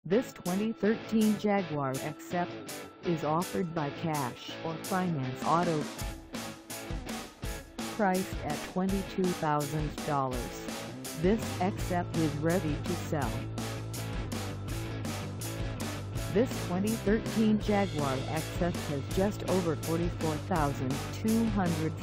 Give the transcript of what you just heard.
This 2013 Jaguar XF is offered by cash or finance auto. Priced at $22,000, this XF is ready to sell. This 2013 Jaguar XF has just over 44,200